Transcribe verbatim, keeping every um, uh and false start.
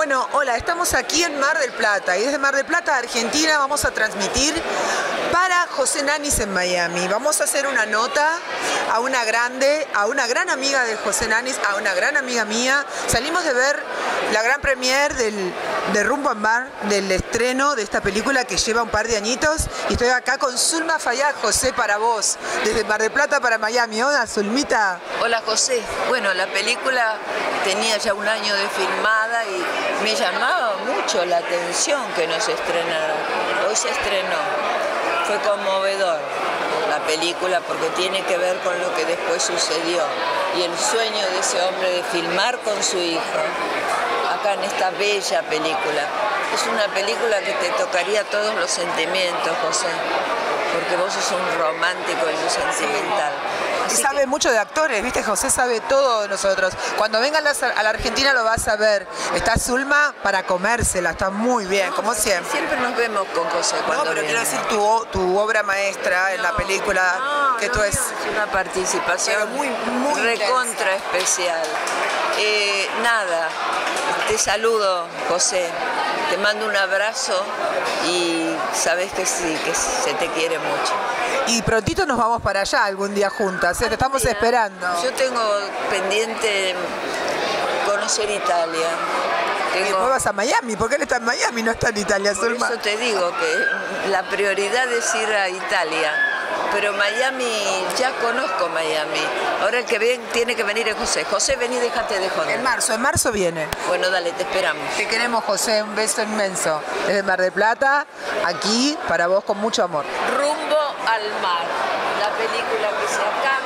Bueno, hola, estamos aquí en Mar del Plata y desde Mar del Plata, Argentina, vamos a transmitir para José Nanis en Miami. Vamos a hacer una nota a una grande, a una gran amiga de José Nanis, a una gran amiga mía. Salimos de ver la gran premier del, de Rumbo en Mar, del estreno de esta película que lleva un par de añitos, y estoy acá con Zulma Fayad. José, para vos, desde Mar del Plata para Miami. Hola, Zulmita. Hola, José. Bueno, la película tenía ya un año de filmada y me llamaba mucho la atención que no se estrenara. Hoy se estrenó. Fue conmovedor la película porque tiene que ver con lo que después sucedió y el sueño de ese hombre de filmar con su hijo acá en esta bella película. Es una película que te tocaría todos los sentimientos, José, porque vos sos un romántico y un sentimental. Y sabe mucho de actores, ¿viste? José sabe todo de nosotros. Cuando vengan a la Argentina lo vas a ver. Está Zulma para comérsela, está muy bien, como siempre. Siempre nos vemos con José cuando No, pero viene. quiero decir tu, tu obra maestra en la película, no, que no, tú es... es una participación pero muy, muy recontra especial. Eh, nada, te saludo, José. Te mando un abrazo y sabes que sí, que se te quiere mucho. Y prontito nos vamos para allá algún día juntas, ¿eh? Te estamos Mira, esperando. Yo tengo pendiente conocer Italia. Y Tengo... después vas a Miami, porque él está en Miami, no está en Italia, Por Zulma. eso te digo que la prioridad es ir a Italia. Pero Miami, ya conozco Miami. Ahora el que ven, tiene que venir es José. José, vení, déjate de joder. En marzo, en marzo viene. Bueno, dale, te esperamos. Te queremos, José, un beso inmenso. Desde Mar del Plata, aquí, para vos con mucho amor. Rumbo al mar, la película que se acaba.